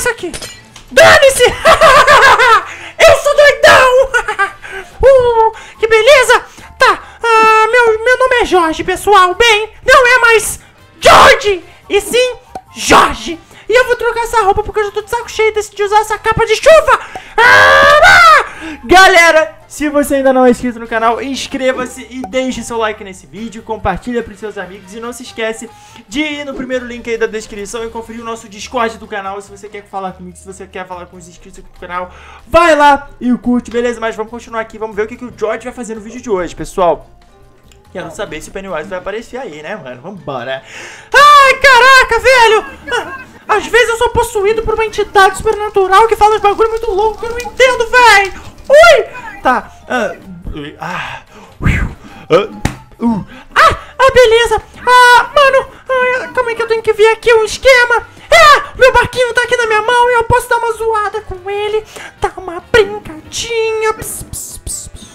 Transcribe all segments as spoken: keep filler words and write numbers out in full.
isso aqui. Dane-se! Eu sou doidão! uh, que beleza! Tá, uh, meu, meu nome é Jorge, pessoal. Bem, não é mais George, e sim Jorge. E eu vou trocar essa roupa porque eu já tô de saco cheio de usar essa capa de chuva. Ah! Galera, se você ainda não é inscrito no canal, inscreva-se e deixe seu like nesse vídeo, compartilha para os seus amigos e não se esquece de ir no primeiro link aí da descrição e conferir o nosso Discord do canal. Se você quer falar comigo, se você quer falar com os inscritos aqui do canal, vai lá e curte, beleza? Mas vamos continuar aqui, vamos ver o que, que o George vai fazer no vídeo de hoje, pessoal. Quero saber se o Pennywise vai aparecer aí, né, mano? Vambora. Ai, caraca, velho! Às vezes eu sou possuído por uma entidade supernatural que fala uns bagulho muito louco que eu não entendo, velho! Ui! Tá. Uh, ah, uh, uh, ah, ah, beleza! Ah, mano! Ah, calma aí que eu tenho que ver aqui um esquema! Ah, meu barquinho tá aqui na minha mão e eu posso dar uma zoada com ele! Tá uma brincadinha! Pss, pss, pss, pss.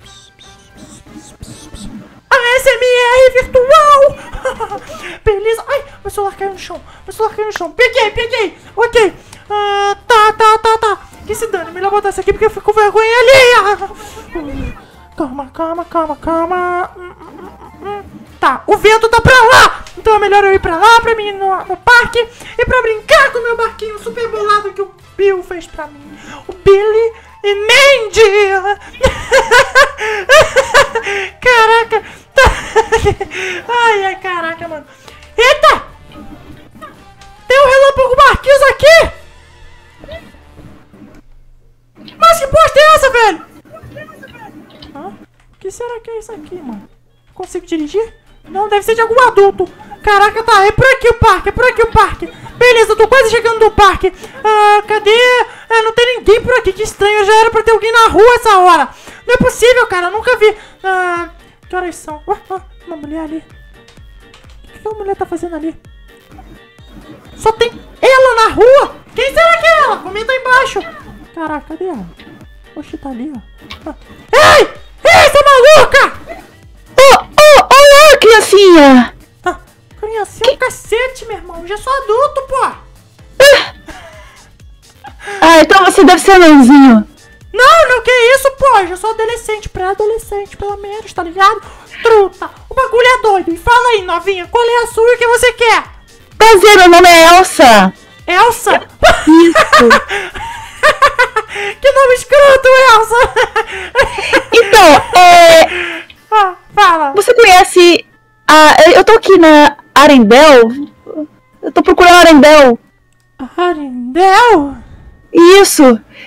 A S M R virtual! Beleza! Ai, meu celular caiu no chão! Meu celular caiu no chão! Peguei, peguei! Ok! Uh, tá, tá, tá, tá! Que se dane, melhor botar isso aqui porque eu fico com vergonha alheia! Calma, calma, calma, calma! Tá, o vento tá pra lá! Então é melhor eu ir pra lá, pra mim ir no, no parque e pra brincar com o meu barquinho super bolado que o Bill fez pra mim! O Billy e Mandy! Caraca! Ai, ai, caraca, mano. Eita! Tem um relâmpago Marquinhos aqui! Mas que bosta é essa, velho? Ah, o que será que é isso aqui, mano? Consigo dirigir? Não, deve ser de algum adulto. Caraca, tá, é por aqui o parque, é por aqui o parque. Beleza, eu tô quase chegando no parque. Ah, cadê? Ah, não tem ninguém por aqui, que estranho. Já era pra ter alguém na rua essa hora. Não é possível, cara, eu nunca vi. Ah, que horas são? Uh, uh, uma mulher ali. O que, que a mulher tá fazendo ali? Só tem ela na rua? Quem será que é ela? Comenta aí embaixo. Caraca, cadê ela? Oxe, tá ali, ó. Ah. Ei! Ei, essa maluca! Oh, oh, olá, criancinha! Ah, criancinha é um cacete, meu irmão. Eu já sou adulto, pô. Ah, ah, então você deve ser mãezinho. Não, não, que isso, pô. Eu já sou adolescente, pré-adolescente, pelo menos, tá ligado? Truta, o bagulho é doido. E fala aí, novinha, qual é a sua e o que você quer? Prazer, meu nome é Elsa. Elsa? Isso. Que nome escroto, Elsa! Então, é... Ah, fala. Você conhece a... Eu tô aqui na Arendelle. Eu tô procurando Arendelle. Arendelle? Isso.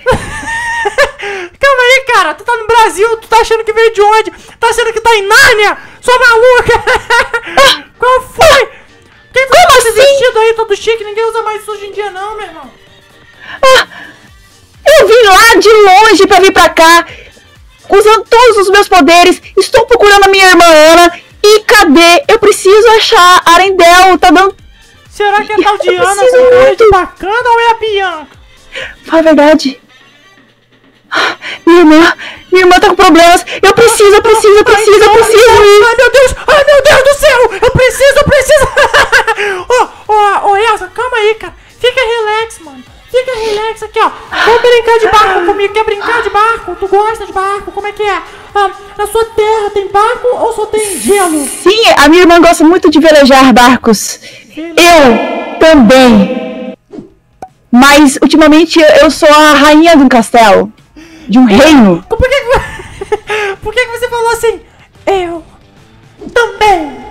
Calma aí, cara. Tu tá no Brasil, tu tá achando que veio de onde? Tá achando que tá em Nárnia? Sua maluca! Ah, qual foi? Quem tá como com esse assim? vestido aí todo chique? Ninguém usa mais isso hoje em dia não, meu irmão. Ah, eu vim lá de longe pra vir pra cá, usando todos os meus poderes. Estou procurando a minha irmã Ana. E cadê? Eu preciso achar a Arendelle. Tá dando... Será que é a tal de Eu Ana preciso com cara muito. de bacana ou é a Bianca? Fala a verdade. Ah, Minha irmã, minha irmã tá com problemas. Eu preciso, eu preciso, eu preciso, eu preciso ir. Ai, meu Deus, ai, meu Deus do céu. Eu preciso, eu preciso. Ô, ô, ô, Elsa, calma aí, cara. Fica relax, mano. Fica relax aqui, ó. Vamos brincar de barco comigo. Quer brincar de barco? Tu gosta de barco? Como é que é? Ah, na sua terra tem barco ou só tem gelo? Sim, a minha irmã gosta muito de velejar barcos. Eu também. Mas ultimamente eu sou a rainha de um castelo. De um reino. Por que que, por que que você falou assim? Eu também.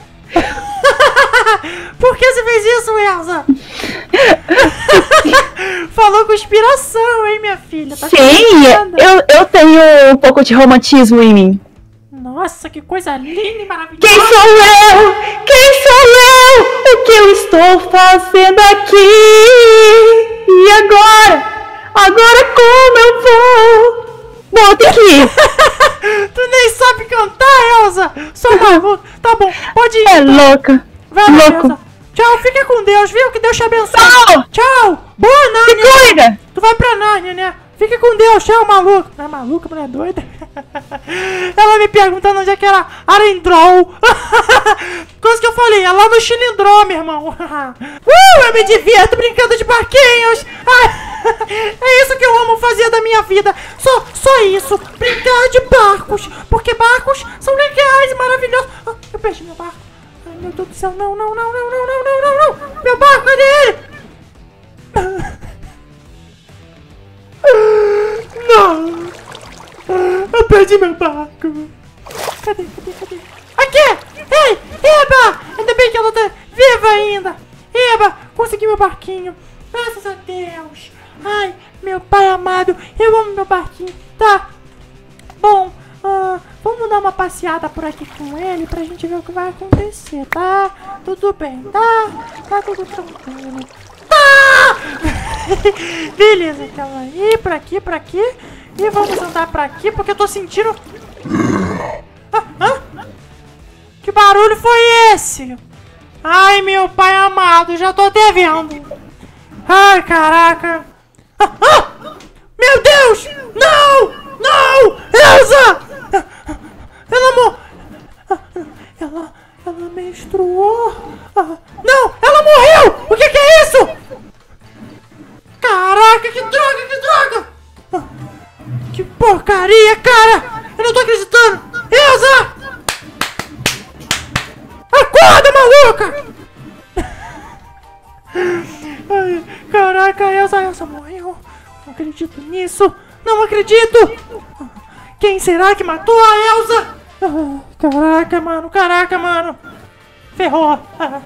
Por que você fez isso, Elsa? Falou com inspiração, hein, minha filha? Tá Sim, eu, eu tenho um pouco de romantismo em mim. Nossa, que coisa linda e maravilhosa. Quem sou eu? Quem sou eu? O que eu estou fazendo aqui? E agora? Agora como eu vou? Bom, tem que ir. Tu nem sabe cantar, Elsa. Só maluco. Tá bom, pode ir. É louca. Vai lá, Louco. Elsa. Tchau, fica com Deus, viu? Que Deus te abençoe. Tchau. Tchau. Boa Se Nárnia. cuida. Tu vai pra Nárnia, né? Fica com Deus, tchau, maluco. Não é maluca, mulher doida? Ela me perguntando onde é que era Arendrol. Coisa que eu falei, é lá no Chilindró, meu irmão. uh, eu me divirto brincando de barquinhos. É isso que eu amo fazer da minha vida. Só, só isso, brincar de barcos. Porque barcos são legais e maravilhosos. Ah, eu perdi meu barco. Ai, meu Deus do céu, não, não, não, não, não, não, não, não, não. Meu barco, cadê ele? Não! Eu perdi meu barco! Cadê, cadê, cadê? Aqui! Ei! Eba! Ainda bem que ela tá viva ainda! Eba! Consegui meu barquinho! Graças a Deus! Ai, meu pai amado! Eu amo meu barquinho! Tá! Bom, uh, vamos dar uma passeada por aqui com ele pra gente ver o que vai acontecer, tá? Tudo bem, tá? Tá tudo tranquilo. Tá! Beleza, calma aí, pra aqui, pra aqui. E vamos andar pra aqui, porque eu tô sentindo... Ah, ah? Que barulho foi esse? Ai, meu pai amado, já tô até vendo. Ai, caraca. Ah, ah! Meu Deus! Não! Não! Elsa! Ela mo... Ela... Ela menstruou. Ah, não! Ela morreu! O que que é isso? Caraca, que droga, que droga! Ah, que porcaria, cara! Eu não tô acreditando! Elsa! Acorda, maluca! Ai, caraca, Elsa, Elsa morreu. Não acredito nisso. Não acredito! Quem será que matou a Elsa? Ah, caraca, mano, caraca, mano. Ferrou. Ah.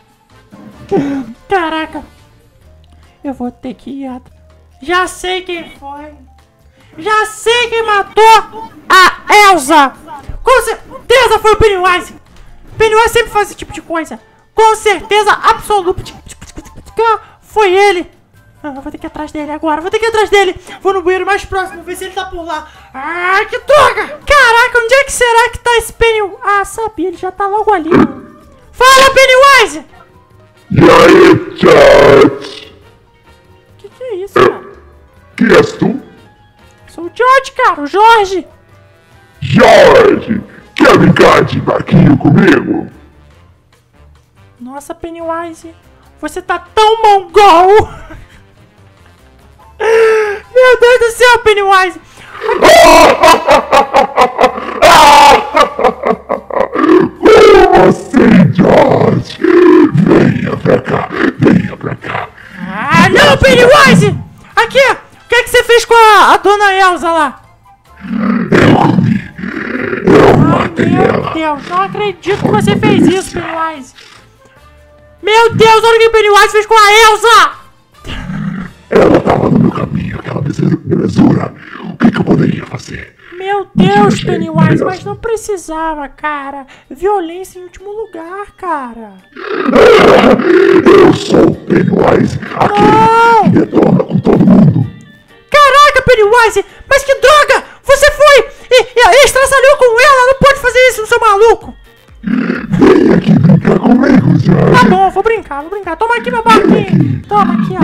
Caraca. Eu vou ter que ir atrás. Já sei quem foi. Já sei quem matou a Elsa. Com certeza foi o Pennywise. Pennywise sempre faz esse tipo de coisa. Com certeza absoluta. Foi ele. Ah, vou ter que ir atrás dele agora. Vou ter que ir atrás dele. Vou no banheiro mais próximo. Ver se ele tá por lá. Ai, que droga. Caraca, onde é que será que tá esse Pennywise? Ah, sabia. Ele já tá logo ali. Fala, Pennywise. E aí, chat? Que que é isso, cara? Quem és tu? Sou o George, cara. O Jorge. Jorge, quer brincar de barquinho comigo? Nossa, Pennywise. Você tá tão mongol. Meu Deus do céu, Pennywise. Como assim, George? Venha pra cá, venha pra cá. Ah, não, Pennywise! Aqui, o que é que você fez com a, a dona Elsa lá? Eu comi, eu matei Meu ela. Deus, não acredito que você fez isso, Pennywise. Meu Deus, olha o que o Pennywise fez com a Elsa! Ela tava no meu caminho, aquela belezura. O que, que eu poderia fazer? Meu Deus, Pennywise, mas não precisava, cara. Violência em último lugar, cara. Eu sou o Pennywise, aquele que detona com todo mundo. Caraca, Pennywise, mas que droga! Você foi e, e estraçalhou com ela, não pode fazer isso, seu maluco! Vem aqui brincar comigo, Jorge. Tá bom, vou brincar, vou brincar. Toma aqui meu barquinho. Toma aqui, ó.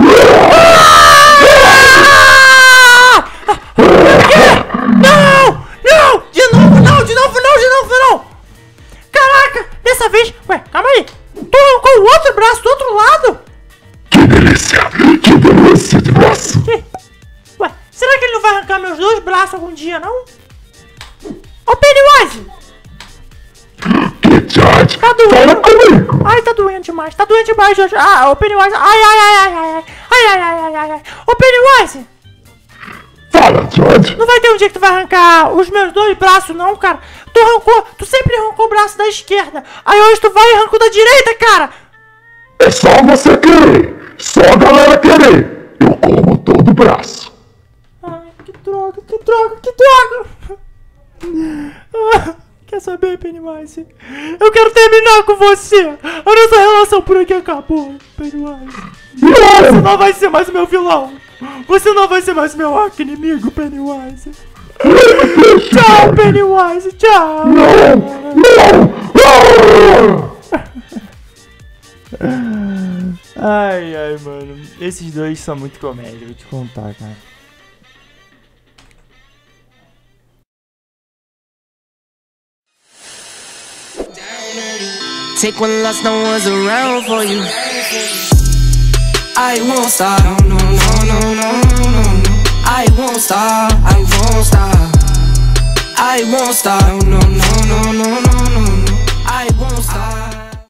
Não! Não! De novo, não! De novo, não! De novo, não! Caraca! Dessa vez... Ué, calma aí! Tu arrancou o outro braço do outro lado? Que delícia! Que delícia de braço! Que? Ué, será que ele não vai arrancar meus dois braços algum dia, não? Ô, Pennywise! Que George! Tá doendo. Fala comigo! Ai, tá doendo demais, tá doendo demais, Jorge. Ah, ô Pennywise. Ai, ai, ai, ai, ai, ai, ai, ai, ai, ai, ai. Ô Pennywise! Fala, George! Não vai ter um dia que tu vai arrancar os meus dois braços, não, cara. Tu arrancou, tu sempre arrancou o braço da esquerda. Aí hoje tu vai e arranca o da direita, cara. É só você querer! Só a galera querer! Eu como todo o braço! Ai, que droga, que droga, que droga. Ah, quer saber, Pennywise? Eu quero terminar com você. A nossa relação por aqui acabou, Pennywise. Você não vai ser mais o meu vilão. Você não vai ser mais meu arqui-inimigo, Pennywise. Tchau, Pennywise, tchau. Não! Ai, ai, mano. Esses dois são muito comédia, vou te contar, cara. take when lost no one's around for you. I won't stop, no, no, no, no, no, no, no. I won't stop, I won't stop. I won't stop, no, no, no, no, no, no, no. I won't stop.